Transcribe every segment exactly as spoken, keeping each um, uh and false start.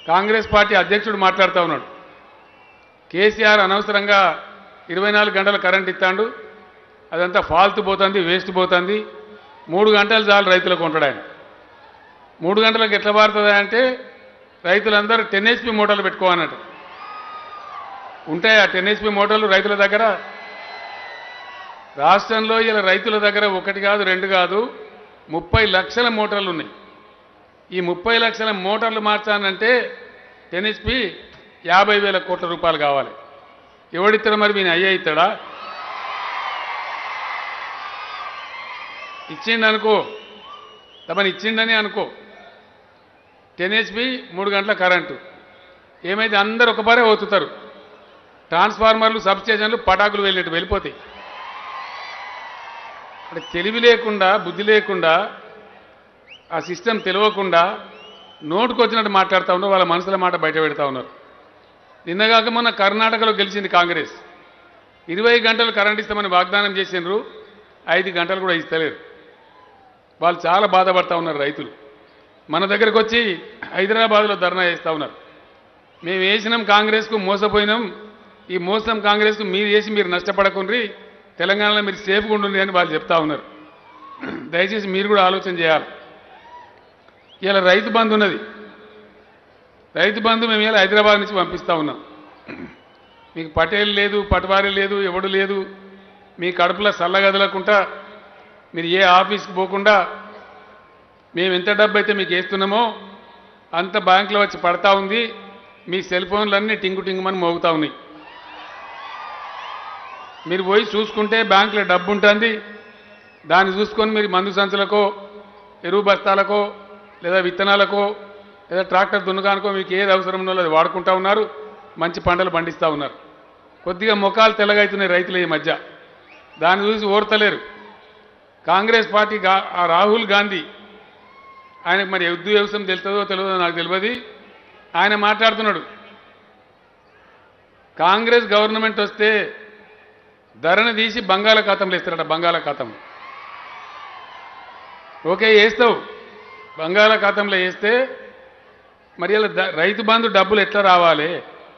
Congress party అధ్యక్షుడు మాట్లాడుతూ ఉన్నాడు. కేసీఆర్ అనవసరంగా ఇరవై నాలుగు గంటల కరెంట్ ఇస్తాడు, అదంతా ఫాల్తు పోతుంది, వేస్ట్ పోతుంది, మూడు గంటలు చాలు రైతులకు ఉంటాడు ఆయన. మూడు గంటలకు ఎట్లా మారుతుంది అంటే రైతులందరూ టెన్ హెచ్పి మోటార్లు పెట్టుకోవాలన్నట్టు. ఉంటాయి ఆ టెన్ హెచ్పి మోటార్లు రైతుల దగ్గర. రాష్ట్రంలో ఇలా రైతుల దగ్గర ఒకటి కాదు రెండు కాదు ముప్పై లక్షల మోటార్లు ఉన్నాయి. ఈ ముప్పై లక్షల మోటార్లు మార్చానంటే టెన్ హెచ్పి యాభై వేల కోట్ల రూపాయలు కావాలి. ఎవడిస్తాడు మరి? మీ అయ్యా ఇస్తాడా? ఇచ్చిండనుకో, తమని ఇచ్చిండని అనుకో, టెన్ హెచ్పి మూడు గంటల కరెంటు ఏమైతే అందరు ఒకపారే ఓతుతారు. ట్రాన్స్ఫార్మర్లు సబ్స్టేషన్లు పటాకులు వెళ్ళినట్టు వెళ్ళిపోతాయి. అంటే తెలివి లేకుండా బుద్ధి లేకుండా ఆ సిస్టమ్ తెలియకుండా నోటుకు వచ్చినట్టు మాట్లాడుతూ ఉన్నారు. వాళ్ళ మనసుల మాట బయట పెడతా ఉన్నారు. నిన్నగాక మొన్న కర్ణాటకలో గెలిచింది కాంగ్రెస్. ఇరవై గంటలు కరెంట్ ఇస్తామని వాగ్దానం చేసినారు, ఐదు గంటలు కూడా ఇస్తలేరు. వాళ్ళు చాలా బాధపడతా ఉన్నారు రైతులు. మన దగ్గరకు వచ్చి హైదరాబాద్లో ధర్నా చేస్తూ ఉన్నారు. మేము వేసినాం కాంగ్రెస్కు, మోసపోయినాం, ఈ మోసం కాంగ్రెస్కు మీరు చేసి మీరు నష్టపడకుండ్రి, తెలంగాణలో మీరు సేఫ్గా ఉండండి అని వాళ్ళు చెప్తా ఉన్నారు. దయచేసి మీరు కూడా ఆలోచన చేయాలి. ఇలా రైతు బంధు ఉన్నది. రైతు బంధు మేము ఇలా హైదరాబాద్ నుంచి పంపిస్తూ ఉన్నాం. మీకు పటేల్ లేదు, పటవారి లేదు, ఎవడు లేదు. మీ కడుపులో చల్లగదలకుండా మీరు ఏ ఆఫీస్కి పోకుండా మేము ఎంత డబ్బు అయితే మీకు వేస్తున్నామో అంత బ్యాంకులో వచ్చి పడతా ఉంది. మీ సెల్ ఫోన్లన్నీ టింగు టింగుమని మోగుతూ ఉన్నాయి. మీరు పోయి చూసుకుంటే బ్యాంకులో డబ్బు ఉంటుంది. దాన్ని చూసుకొని మీరు మందు సంచులకో, ఎరువు బస్తాలకో, లేదా విత్తనాలకో, లేదా ట్రాక్టర్ దున్నగానికో మీకు ఏది అవసరం ఉన్నదో అది వాడుకుంటా ఉన్నారు. మంచి పంటలు పండిస్తూ ఉన్నారు. కొద్దిగా ముఖాలు తెల్లగైతున్నాయి రైతులు ఈ మధ్య. దాన్ని చూసి ఓర్తలేరు. కాంగ్రెస్ పార్టీ ఆ రాహుల్ గాంధీ, ఆయనకు మరి యుద్ధ వ్యవసాయం తెలుస్తుందో తెలియదో నాకు తెలియదు. ఆయన మాట్లాడుతున్నాడు, కాంగ్రెస్ గవర్నమెంట్ వస్తే ధరను తీసి బంగాళాఖాతంలో ఇస్తారట. బంగాళాఖాతం ఓకే వేస్తావు, బంగాళాఖాతంలో వేస్తే మరి ఇలా రైతు బంధు డబ్బులు ఎట్లా రావాలి?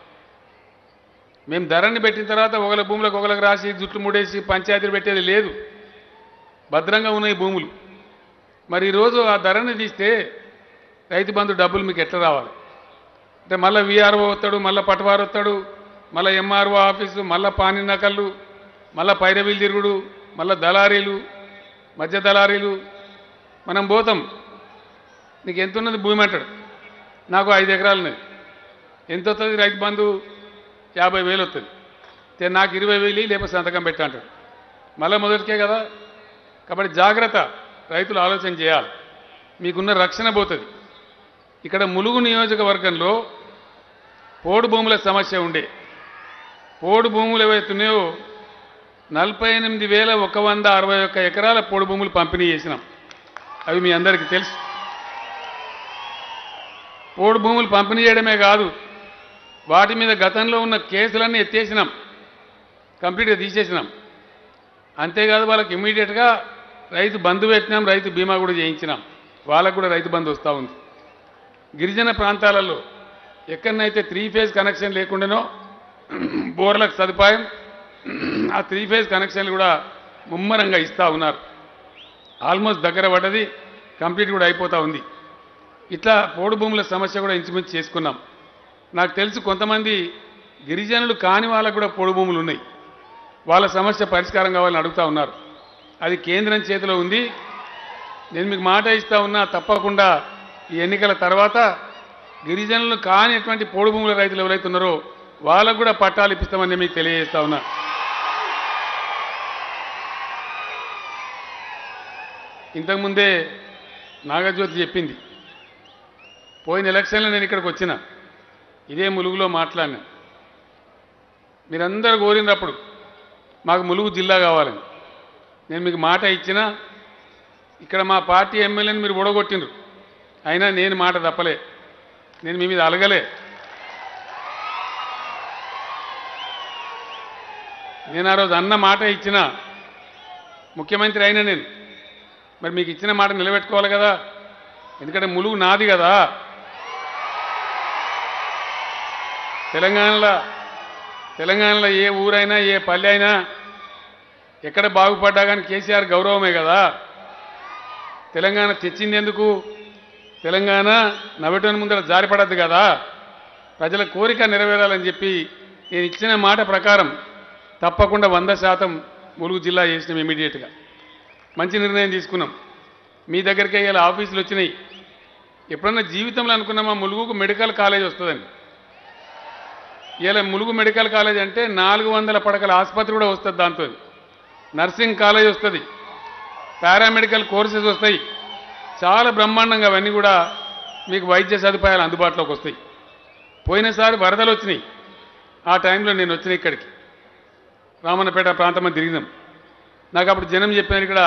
మేము ధరని పెట్టిన తర్వాత ఒకళ్ళ భూములకు ఒకళ్ళకి రాసి జుట్లు ముడేసి పంచాయతీలు పెట్టేది లేదు. భద్రంగా ఉన్నాయి భూములు. మరి ఈరోజు ఆ ధరని తీస్తే రైతు బంధు డబ్బులు మీకు ఎట్లా రావాలి? అంటే మళ్ళీ వీఆర్ఓ వస్తాడు, మళ్ళీ పటవారు వస్తాడు, మళ్ళీ ఎంఆర్ఓ ఆఫీసు, మళ్ళీ పాని నకళ్ళు, మళ్ళీ పైరవీలు తిరుగుడు, మళ్ళీ దళారీలు, మధ్య దళారీలు. మనం పోతాం, నీకు ఎంత ఉన్నది భూమి అంటాడు. నాకు ఐదు ఎకరాలు ఉన్నాయి. ఎంత వస్తుంది రైతు బంధు? యాభై వేలు వస్తుంది. నాకు ఇరవై వేలు లేకపోతే సంతకం పెట్టా అంటాడు. మళ్ళీ మొదటికే కదా. కాబట్టి జాగ్రత్త, రైతులు ఆలోచన చేయాలి. మీకున్న రక్షణ పోతుంది. ఇక్కడ ములుగు నియోజకవర్గంలో పోడు భూముల సమస్య ఉండే. పోడు భూములు ఏవైతున్నాయో నలభై ఎనిమిది వేల ఒక వంద అరవై ఒక్క ఎకరాల పోడు భూములు పంపిణీ చేసినాం. అవి మీ అందరికీ తెలుసు. పోడు భూములు పంపిణీ చేయడమే కాదు, వాటి మీద గతంలో ఉన్న కేసులన్నీ ఎత్తేసినాం, కంప్లీట్గా తీసేసినాం. అంతేకాదు వాళ్ళకి ఇమ్మీడియట్గా రైతు బంధు పెట్టినాం, రైతు బీమా కూడా చేయించినాం. వాళ్ళకు కూడా రైతు బంధు వస్తూ ఉంది. గిరిజన ప్రాంతాలలో ఎక్కడనైతే త్రీ ఫేజ్ కనెక్షన్ లేకుండానో బోర్లకు సదుపాయం, ఆ త్రీ ఫేజ్ కనెక్షన్లు కూడా ముమ్మరంగా ఇస్తూ ఉన్నారు. ఆల్మోస్ట్ దగ్గర పడ్డది, కంప్లీట్ కూడా అయిపోతూ ఉంది. ఇట్లా పోడు భూముల సమస్య కూడా ఇంచుమించు చేసుకున్నాం. నాకు తెలుసు కొంతమంది గిరిజనులు కాని వాళ్ళకు కూడా పోడు భూములు ఉన్నాయి. వాళ్ళ సమస్య పరిష్కారం కావాలని అడుగుతూ ఉన్నారు. అది కేంద్రం చేతిలో ఉంది. నేను మీకు మాట ఇస్తా ఉన్నా, తప్పకుండా ఈ ఎన్నికల తర్వాత గిరిజనులు కానిటువంటి పోడు భూముల రైతులు ఎవరైతే ఉన్నారో వాళ్ళకు కూడా పట్టాలు ఇప్పిస్తామని మీకు తెలియజేస్తా ఉన్నా. ఇంతకుముందే నాగజ్యోతి చెప్పింది, పోయిన ఎలక్షన్లో నేను ఇక్కడికి వచ్చిన, ఇదే ములుగులో మాట్లాడినా. మీరందరూ కోరినప్పుడు మాకు ములుగు జిల్లా కావాలని నేను మీకు మాట ఇచ్చినా, ఇక్కడ మా పార్టీ ఎమ్మెల్యేని మీరు ఓడగొట్టిండ్రు. అయినా నేను మాట తప్పలే, నేను మీ మీద అలగలే. నేను ఆ రోజు అన్న మాట ఇచ్చిన ముఖ్యమంత్రి అయినా నేను, మరి మీకు ఇచ్చిన మాట నిలబెట్టుకోవాలి కదా. ఎందుకంటే ములుగు నాది కదా. తెలంగాణలో తెలంగాణలో ఏ ఊరైనా ఏ పల్లె అయినా ఎక్కడ బాగుపడ్డా కానీ కేసీఆర్ గౌరవమే కదా. తెలంగాణ తెచ్చింది ఎందుకు? తెలంగాణ నవ్వటం ముందర జారిపడద్దు కదా. ప్రజల కోరిక నెరవేరాలని చెప్పి నేను ఇచ్చిన మాట ప్రకారం తప్పకుండా వంద శాతం ములుగు జిల్లా చేసినాం. ఇమీడియట్గా మంచి నిర్ణయం తీసుకున్నాం. మీ దగ్గరికి ఇలా ఆఫీసులు వచ్చినాయి. ఎప్పుడన్నా జీవితంలో అనుకున్నామా ములుగుకు మెడికల్ కాలేజ్ వస్తుందని? ఇలా ములుగు మెడికల్ కాలేజ్ అంటే నాలుగు వందల పడకల ఆసుపత్రి కూడా వస్తుంది. దాంతో నర్సింగ్ కాలేజ్ వస్తుంది, పారామెడికల్ కోర్సెస్ వస్తాయి. చాలా బ్రహ్మాండంగా అవన్నీ కూడా మీకు వైద్య సదుపాయాలు అందుబాటులోకి వస్తాయి. పోయినసారి వరదలు వచ్చినాయి. ఆ టైంలో నేను వచ్చిన ఇక్కడికి రామన్నపేట ప్రాంతం తిరిగినాం. నాకు అప్పుడు జనం చెప్పినారు ఇక్కడ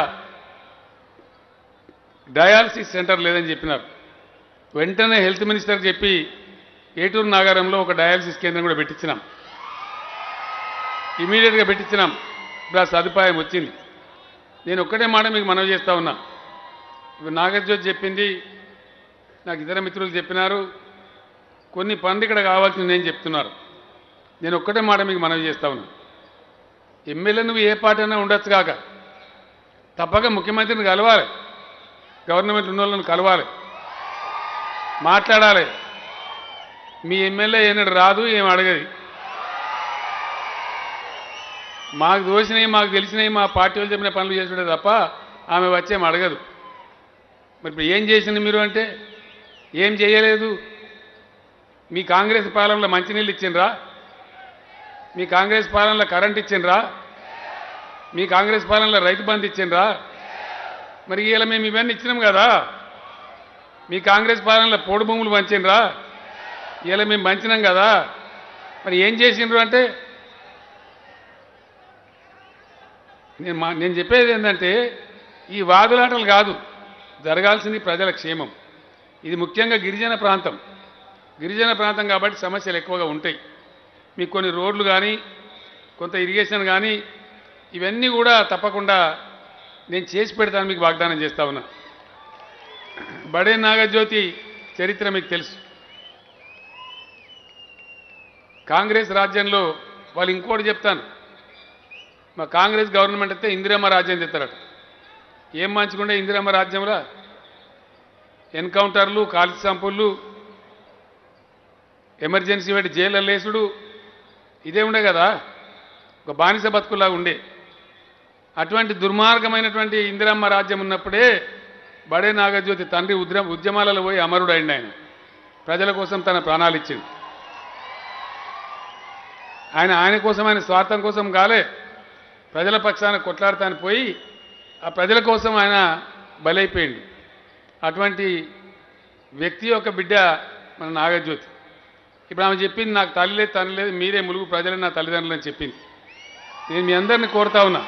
డయాలసిస్ సెంటర్ లేదని చెప్పినారు. వెంటనే హెల్త్ మినిస్టర్కి చెప్పి ఏటూరు నాగారంలో ఒక డయాలసిస్ కేంద్రం కూడా పెట్టించినాం. ఇమీడియట్గా పెట్టించినాం. ఇప్పుడు ఆ సదుపాయం వచ్చింది. నేను ఒక్కటే మాట మీకు మనవి చేస్తా ఉన్నా. ఇప్పుడు నాగజ్యోతి చెప్పింది, నాకు ఇతర మిత్రులు చెప్పినారు, కొన్ని పనులు ఇక్కడ కావాల్సింది నేను చెప్తున్నారు. నేను ఒక్కటే మాట మీకు మనవి చేస్తా ఉన్నా. ఎమ్మెల్యే నువ్వు ఏ పార్టీ అయినా ఉండొచ్చు కాక తప్పక ముఖ్యమంత్రిని కలవాలి, గవర్నమెంట్ ఉన్న వాళ్ళని కలవాలి, మాట్లాడాలి. మీ ఎమ్మెల్యే ఏనాడు రాదు, ఏం అడగది. మాకు దోసినవి మాకు తెలిసినవి మా పార్టీ వాళ్ళు చెప్పిన పనులు చేసుకుంటే తప్ప ఆమె వచ్చేం అడగదు. మరి ఇప్పుడు ఏం చేసింది మీరు అంటే ఏం చేయలేదు. మీ కాంగ్రెస్ పాలనలో మంచినీళ్ళు ఇచ్చిండ్రా? మీ కాంగ్రెస్ పాలనలో కరెంట్ ఇచ్చిండ్రా? మీ కాంగ్రెస్ పాలనలో రైతు బంధు ఇచ్చిండ్రా? మరి ఇలా మేము ఇవన్నీ ఇచ్చినాం కదా. మీ కాంగ్రెస్ పాలనలో పోడు భూములు పంచిండ్రా? ఇలా మేము పంచినాం కదా. మరి ఏం చేసిండ్రు అంటే నేను మా నేను చెప్పేది ఏంటంటే ఈ వాదులాటలు కాదు, జరగాల్సింది ప్రజల క్షేమం. ఇది ముఖ్యంగా గిరిజన ప్రాంతం. గిరిజన ప్రాంతం కాబట్టి సమస్యలు ఎక్కువగా ఉంటాయి. మీకు కొన్ని రోడ్లు కానీ కొంత ఇరిగేషన్ కానీ ఇవన్నీ కూడా తప్పకుండా నేను చేసి పెడతాను, మీకు వాగ్దానం చేస్తా ఉన్నా. బడే నాగజ్యోతి చరిత్ర మీకు తెలుసు. కాంగ్రెస్ రాజ్యంలో వాళ్ళు ఇంకోటి చెప్తాను, మా కాంగ్రెస్ గవర్నమెంట్ అయితే ఇందిరమ్మ రాజ్యం తెస్తారట. ఏం మంచుకుంటే ఇందిరమ్మ రాజ్యంలో ఎన్కౌంటర్లు, కాల్చి చంపుళ్ళు, ఎమర్జెన్సీ పెట్టి జైలు లేసుడు ఇదే ఉండే కదా, ఒక బానిస బతుకులాగా ఉండే. అటువంటి దుర్మార్గమైనటువంటి ఇందిరమ్మ రాజ్యం ఉన్నప్పుడే బడే నాగజ్యోతి తండ్రి ఉద్ర ఉద్యమాలలో పోయి అమరుడు అయింది. ఆయన ప్రజల కోసం తన ప్రాణాలు ఇచ్చింది. ఆయన ఆయన కోసం ఆయన స్వార్థం కోసం కాలే, ప్రజల పక్షాన కొట్లాడతాను పోయి ఆ ప్రజల కోసం ఆయన బలైపోయింది. అటువంటి వ్యక్తి యొక్క బిడ్డ మన నాగజ్యోతి. ఇప్పుడు ఆమె చెప్పింది, నాకు తల్లి లేదు తండ్రి లేదు, మీరే ములుగు ప్రజలే నా తల్లిదండ్రులు అని చెప్పింది. నేను మీ అందరిని కోరుతా ఉన్నా,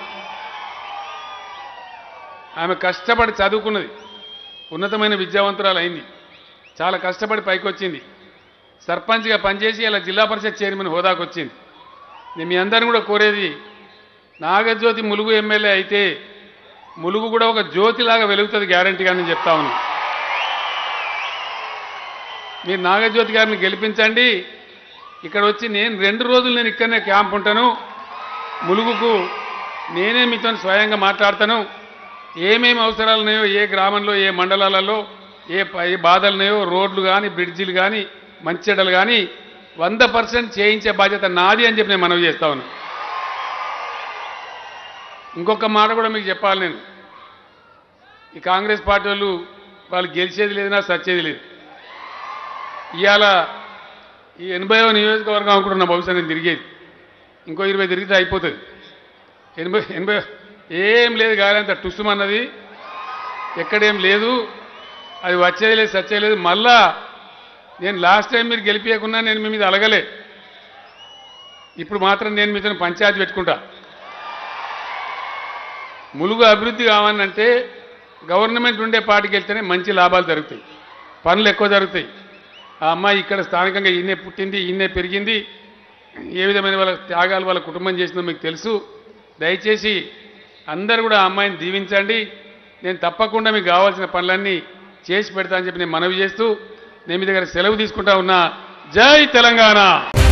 ఆమె కష్టపడి చదువుకున్నది, ఉన్నతమైన విద్యావంతురాలు అయింది, చాలా కష్టపడి పైకి వచ్చింది, సర్పంచ్గా పనిచేసి ఇలా జిల్లా పరిషత్ చైర్మన్ హోదాకు వచ్చింది. నేను మీ అందరిని కూడా కోరేది, నాగజ్యోతి ములుగు ఎమ్మెల్యే అయితే ములుగు కూడా ఒక జ్యోతిలాగా వెలుగుతుంది గ్యారంటీగా నేను చెప్తా ఉన్నా. మీరు నాగజ్యోతి గారిని గెలిపించండి. ఇక్కడ వచ్చి నేను రెండు రోజులు నేను ఇక్కడనే క్యాంప్ ఉంటాను. ములుగుకు నేనే మీతో స్వయంగా మాట్లాడతాను. ఏమేమి అవసరాలు ఉన్నాయో, ఏ గ్రామంలో ఏ మండలాలలో ఏ ఏ బాధలు ఉన్నాయో, రోడ్లు కానీ బ్రిడ్జిలు కానీ మంచిచెడ్డలు కానీ వంద పర్సెంట్ చేయించే బాధ్యత నాది అని చెప్పి నేను మనవి చేస్తా ఉన్నా. ఇంకొక మాట కూడా మీకు చెప్పాలి. నేను ఈ కాంగ్రెస్ పార్టీ వాళ్ళు వాళ్ళు గెలిచేది లేదు, నా సచ్చేది లేదు. ఇవాళ ఈ ఎనభైవ నియోజకవర్గం అనుకుంటున్నా బహుశా నేను తిరిగేది, ఇంకో ఇరవై తిరిగితే అయిపోతుంది. ఎనభై ఎనభై ఏం లేదు, గాలంత టుస్సుమన్నది ఎక్కడేం లేదు, అది వచ్చేది లేదు సచ్చేది లేదు. మళ్ళా నేను లాస్ట్ టైం మీరు గెలిపించకున్నా నేను మీ మీద అలగలే, ఇప్పుడు మాత్రం నేను మీతో పంచాయతీ పెట్టుకుంటా. ములుగు అభివృద్ధి కావాలంటే గవర్నమెంట్ ఉండే పార్టీకి వెళ్తేనే మంచి లాభాలు జరుగుతాయి, పనులు ఎక్కువ జరుగుతాయి. ఆ అమ్మాయి ఇక్కడ స్థానికంగా ఈయనే పుట్టింది, ఈయనే పెరిగింది, ఏ విధమైన వాళ్ళ త్యాగాలు వాళ్ళ కుటుంబం చేసిందో మీకు తెలుసు. దయచేసి అందరూ కూడా ఆ అమ్మాయిని దీవించండి. నేను తప్పకుండా మీకు కావాల్సిన పనులన్నీ చేసి పెడతా అని చెప్పి నేను మనవి చేస్తూ నేను మీ దగ్గర సెలవు తీసుకుంటా ఉన్నా. జై తెలంగాణ.